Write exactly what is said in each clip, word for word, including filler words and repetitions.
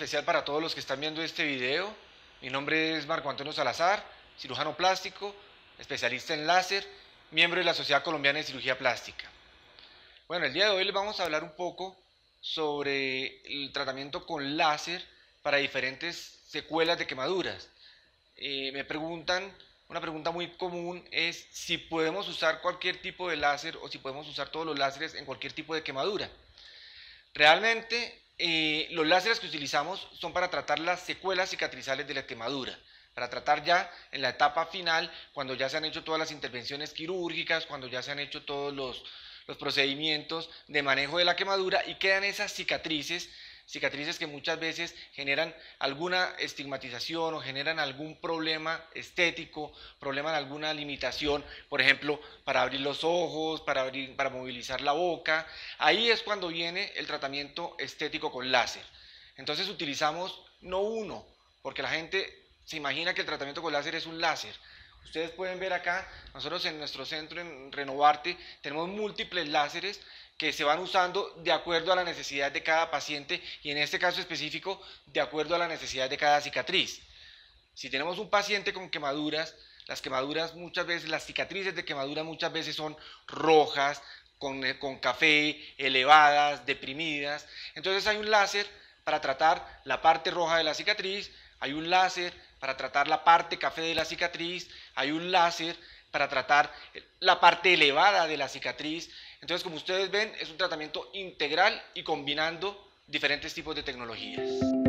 especial para todos los que están viendo este video. Mi nombre es Marco Antonio Salazar, cirujano plástico, especialista en láser, miembro de la Sociedad Colombiana de Cirugía Plástica. Bueno, el día de hoy les vamos a hablar un poco sobre el tratamiento con láser para diferentes secuelas de quemaduras. Eh, me preguntan, una pregunta muy común es si podemos usar cualquier tipo de láser o si podemos usar todos los láseres en cualquier tipo de quemadura. Realmente eh, los láseres que utilizamos son para tratar las secuelas cicatrizales de la quemadura, para tratar ya en la etapa final, cuando ya se han hecho todas las intervenciones quirúrgicas, cuando ya se han hecho todos los, los procedimientos de manejo de la quemadura y quedan esas cicatrices, cicatrices que muchas veces generan alguna estigmatización o generan algún problema estético, problema en alguna limitación, por ejemplo, para abrir los ojos, para, abrir, para movilizar la boca. Ahí es cuando viene el tratamiento estético con láser. Entonces utilizamos no uno, porque la gente se imagina que el tratamiento con láser es un láser. Ustedes pueden ver acá, nosotros en nuestro centro en Renovarte tenemos múltiples láseres que se van usando de acuerdo a la necesidad de cada paciente y en este caso específico de acuerdo a la necesidad de cada cicatriz. Si tenemos un paciente con quemaduras, las quemaduras muchas veces, las cicatrices de quemadura muchas veces son rojas, con, con café, elevadas, deprimidas. Entonces hay un láser para tratar la parte roja de la cicatriz, hay un láser para tratar la parte café de la cicatriz, hay un láser para tratar la parte elevada de la cicatriz. Entonces, como ustedes ven, es un tratamiento integral y combinando diferentes tipos de tecnologías.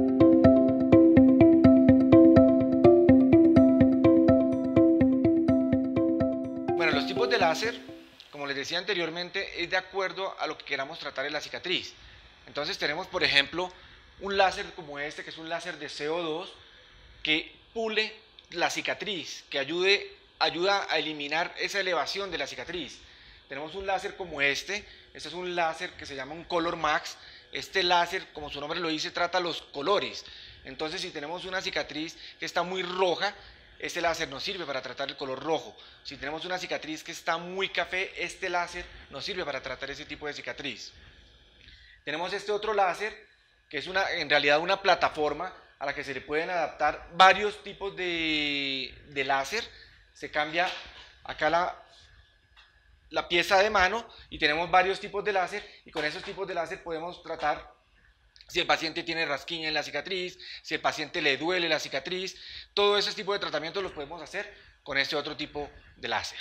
Bueno, los tipos de láser, como les decía anteriormente, es de acuerdo a lo que queramos tratar en la cicatriz. Entonces tenemos, por ejemplo, un láser como este, que es un láser de C O dos, que pule la cicatriz, que ayude, ayuda a eliminar esa elevación de la cicatriz. Tenemos un láser como este, este es un láser que se llama un Color Max. Este láser, como su nombre lo dice, trata los colores. Entonces, si tenemos una cicatriz que está muy roja, este láser nos sirve para tratar el color rojo. Si tenemos una cicatriz que está muy café, este láser nos sirve para tratar ese tipo de cicatriz. Tenemos este otro láser, que es una, en realidad una plataforma a la que se le pueden adaptar varios tipos de, de láser. Se cambia acá la, la pieza de mano y tenemos varios tipos de láser y con esos tipos de láser podemos tratar si el paciente tiene rasquiña en la cicatriz, si el paciente le duele la cicatriz. Todos esos tipos de tratamientos los podemos hacer con este otro tipo de láser.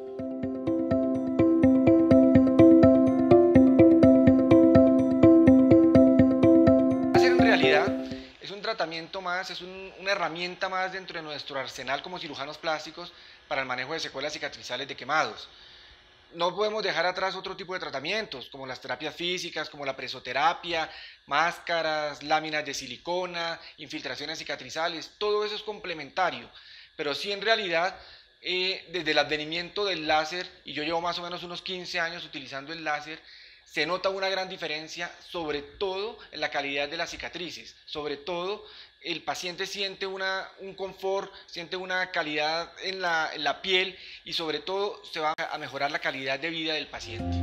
En realidad es un tratamiento más, es un, una herramienta más dentro de nuestro arsenal como cirujanos plásticos para el manejo de secuelas cicatrizales de quemados. No podemos dejar atrás otro tipo de tratamientos, como las terapias físicas, como la presoterapia, máscaras, láminas de silicona, infiltraciones cicatrizales, todo eso es complementario. Pero sí, en realidad, eh, desde el advenimiento del láser, y yo llevo más o menos unos quince años utilizando el láser, se nota una gran diferencia, sobre todo en la calidad de las cicatrices. Sobre todo, el paciente siente una, un confort, siente una calidad en la, en la piel y sobre todo se va a mejorar la calidad de vida del paciente.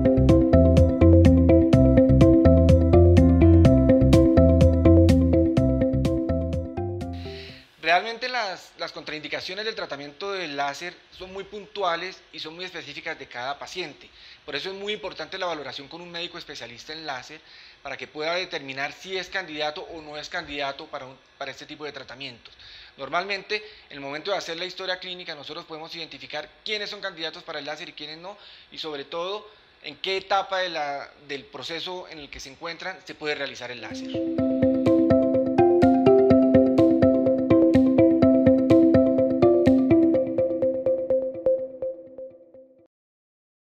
Realmente las, las contraindicaciones del tratamiento del láser son muy puntuales y son muy específicas de cada paciente. Por eso es muy importante la valoración con un médico especialista en láser para que pueda determinar si es candidato o no es candidato para, un, para este tipo de tratamientos. Normalmente, en el momento de hacer la historia clínica, nosotros podemos identificar quiénes son candidatos para el láser y quiénes no, y sobre todo, en qué etapa de la, del proceso en el que se encuentran se puede realizar el láser.